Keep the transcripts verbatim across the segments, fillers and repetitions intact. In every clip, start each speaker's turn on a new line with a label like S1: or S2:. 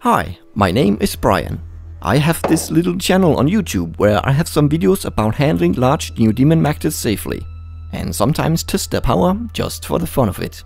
S1: Hi, my name is Brian. I have this little channel on YouTube where I have some videos about handling large neodymium magnets safely, and sometimes test their power just for the fun of it.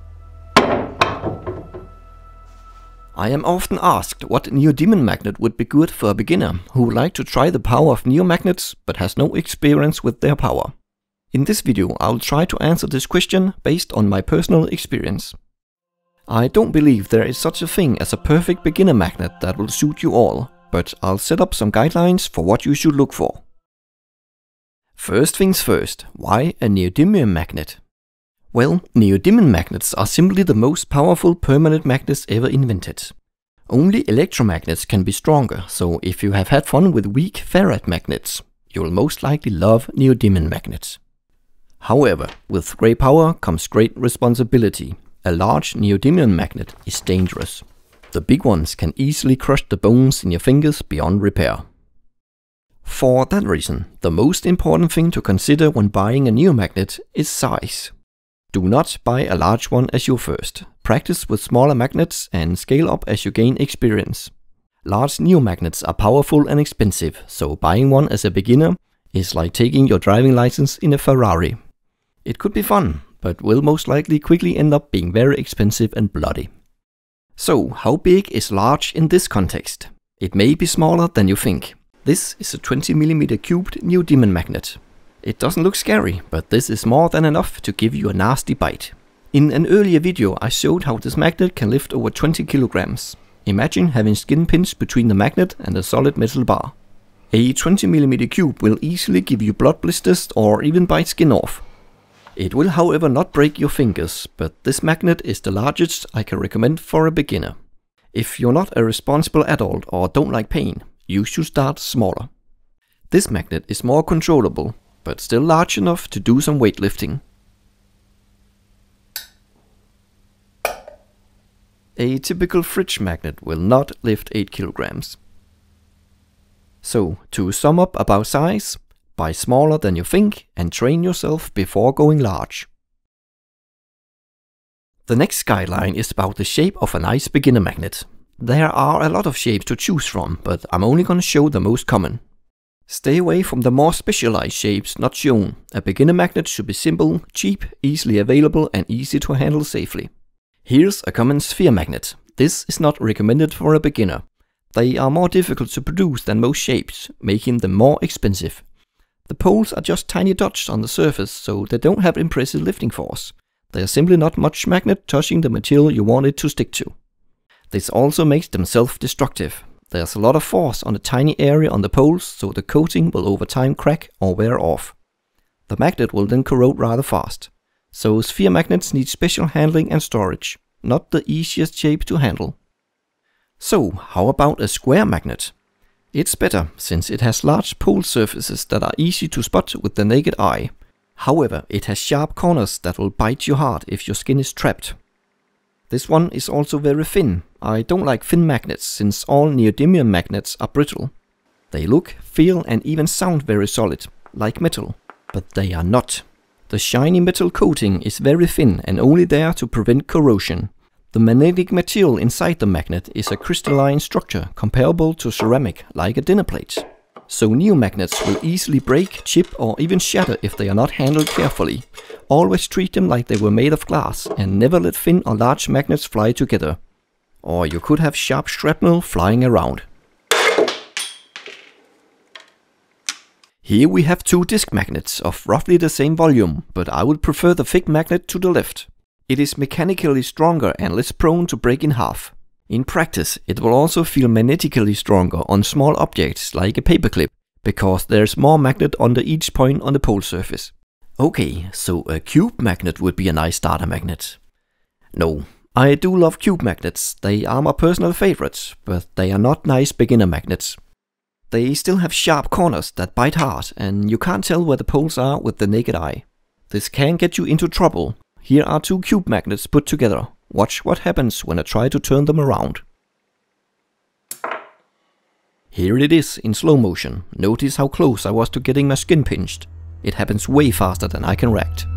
S1: I am often asked what neodymium magnet would be good for a beginner who would like to try the power of neomagnets but has no experience with their power. In this video I'll try to answer this question based on my personal experience. I don't believe there is such a thing as a perfect beginner magnet that will suit you all, but I'll set up some guidelines for what you should look for. First things first, why a neodymium magnet? Well, neodymium magnets are simply the most powerful permanent magnets ever invented. Only electromagnets can be stronger, so if you have had fun with weak ferrite magnets, you will most likely love neodymium magnets. However, with great power comes great responsibility. A large neodymium magnet is dangerous. The big ones can easily crush the bones in your fingers beyond repair. For that reason, the most important thing to consider when buying a neomagnet is size. Do not buy a large one as your first. Practice with smaller magnets and scale up as you gain experience. Large neomagnets are powerful and expensive, so buying one as a beginner is like taking your driving license in a Ferrari. It could be fun, but will most likely quickly end up being very expensive and bloody. So, how big is large in this context? It may be smaller than you think. This is a twenty millimeter cubed neodymium magnet. It doesn't look scary, but this is more than enough to give you a nasty bite. In an earlier video I showed how this magnet can lift over twenty kilograms. Imagine having skin pinched between the magnet and a solid metal bar. A twenty millimeter cube will easily give you blood blisters or even bite skin off. It will however not break your fingers, but this magnet is the largest I can recommend for a beginner. If you're not a responsible adult or don't like pain, you should start smaller. This magnet is more controllable, but still large enough to do some weightlifting. A typical fridge magnet will not lift eight kilograms. So, to sum up about size, buy smaller than you think and train yourself before going large. The next guideline is about the shape of a nice beginner magnet. There are a lot of shapes to choose from, but I'm only going to show the most common. Stay away from the more specialized shapes not shown. A beginner magnet should be simple, cheap, easily available and easy to handle safely. Here's a common sphere magnet. This is not recommended for a beginner. They are more difficult to produce than most shapes, making them more expensive. The poles are just tiny dots on the surface, so they don't have impressive lifting force. They are simply not much magnet touching the material you want it to stick to. This also makes them self-destructive. There's a lot of force on a tiny area on the poles, so the coating will over time crack or wear off. The magnet will then corrode rather fast. So sphere magnets need special handling and storage, not the easiest shape to handle. So how about a square magnet? It's better, since it has large pole surfaces that are easy to spot with the naked eye. However, it has sharp corners that will bite you hard if your skin is trapped. This one is also very thin. I don't like thin magnets, since all neodymium magnets are brittle. They look, feel and even sound very solid, like metal, but they are not. The shiny metal coating is very thin and only there to prevent corrosion. The magnetic material inside the magnet is a crystalline structure comparable to ceramic, like a dinner plate. So neomagnets will easily break, chip or even shatter if they are not handled carefully. Always treat them like they were made of glass and never let thin or large magnets fly together. Or you could have sharp shrapnel flying around. Here we have two disc magnets of roughly the same volume, but I would prefer the thick magnet to the left. It is mechanically stronger and less prone to break in half. In practice, it will also feel magnetically stronger on small objects like a paperclip, because there's more magnet under each point on the pole surface. Okay, so a cube magnet would be a nice starter magnet. No, I do love cube magnets, they are my personal favorites, but they are not nice beginner magnets. They still have sharp corners that bite hard, and you can't tell where the poles are with the naked eye. This can get you into trouble. Here are two cube magnets put together. Watch what happens when I try to turn them around. Here it is in slow motion. Notice how close I was to getting my skin pinched. It happens way faster than I can react.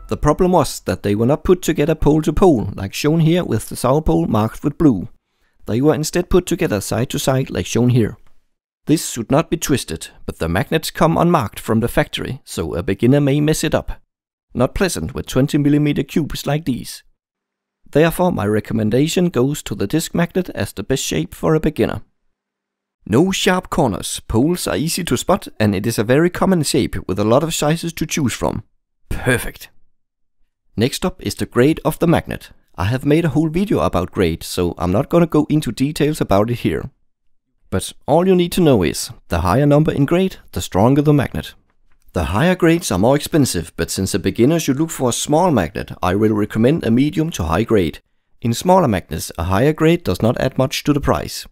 S1: The problem was that they were not put together pole to pole, like shown here with the south pole marked with blue. They were instead put together side to side, like shown here. This should not be twisted, but the magnets come unmarked from the factory, so a beginner may mess it up. Not pleasant with twenty millimeter cubes like these. Therefore my recommendation goes to the disc magnet as the best shape for a beginner. No sharp corners, poles are easy to spot, and it is a very common shape with a lot of sizes to choose from. Perfect! Next up is the grade of the magnet. I have made a whole video about grade, so I'm not gonna go into details about it here. But all you need to know is, the higher number in grade, the stronger the magnet. The higher grades are more expensive, but since a beginner should look for a small magnet, I will recommend a medium to high grade. In smaller magnets, a higher grade does not add much to the price.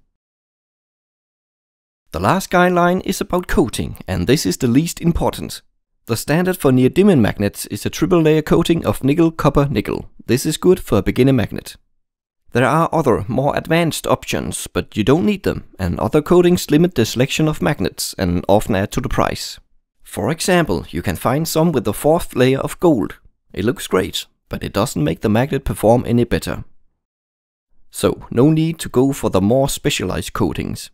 S1: The last guideline is about coating, and this is the least important. The standard for neodymium magnets is a triple layer coating of nickel, copper, nickel. This is good for a beginner magnet. There are other, more advanced options, but you don't need them, and other coatings limit the selection of magnets and often add to the price. For example, you can find some with the fourth layer of gold. It looks great, but it doesn't make the magnet perform any better. So, no need to go for the more specialized coatings.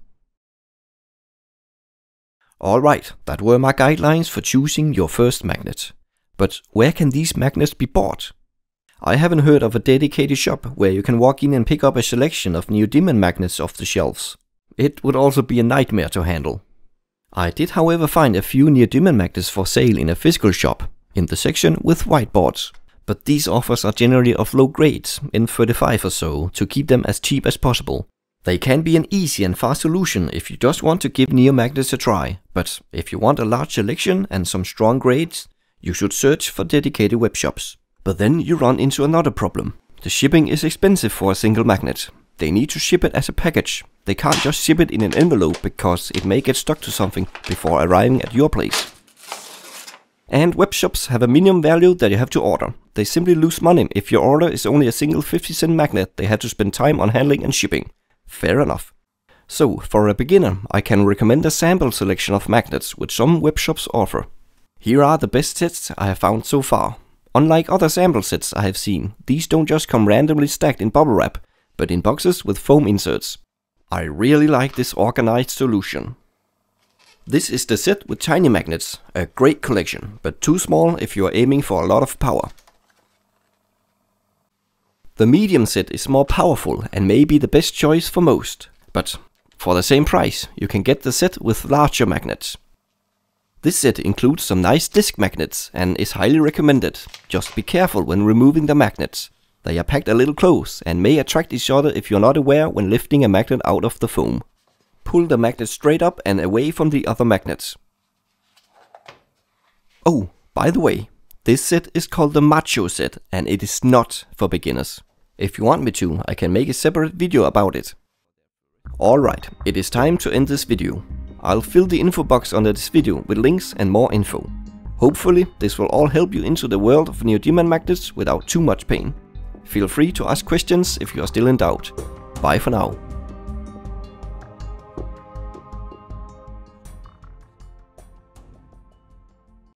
S1: Alright, that were my guidelines for choosing your first magnet. But where can these magnets be bought? I haven't heard of a dedicated shop where you can walk in and pick up a selection of neodymium magnets off the shelves. It would also be a nightmare to handle. I did however find a few neodymium magnets for sale in a physical shop, in the section with whiteboards. But these offers are generally of low grades, in thirty-five or so, to keep them as cheap as possible. They can be an easy and fast solution if you just want to give neo magnets a try, but if you want a large selection and some strong grades, you should search for dedicated web shops. But then you run into another problem. The shipping is expensive for a single magnet. They need to ship it as a package. They can't just ship it in an envelope because it may get stuck to something before arriving at your place. And web shops have a minimum value that you have to order. They simply lose money if your order is only a single fifty cent magnet they have to spend time on handling and shipping. Fair enough. So, for a beginner, I can recommend a sample selection of magnets which some web shops offer. Here are the best sets I have found so far. Unlike other sample sets I have seen, these don't just come randomly stacked in bubble wrap, but in boxes with foam inserts. I really like this organized solution. This is the set with tiny magnets, a great collection, but too small if you are aiming for a lot of power. The medium set is more powerful and may be the best choice for most, but for the same price you can get the set with larger magnets. This set includes some nice disc magnets and is highly recommended. Just be careful when removing the magnets. They are packed a little close and may attract each other if you're not aware when lifting a magnet out of the foam. Pull the magnet straight up and away from the other magnets. Oh, by the way, this set is called the Macho set and it is not for beginners. If you want me to, I can make a separate video about it. Alright, it is time to end this video. I'll fill the info box under this video with links and more info. Hopefully this will all help you into the world of neodymium magnets without too much pain. Feel free to ask questions if you are still in doubt. Bye for now.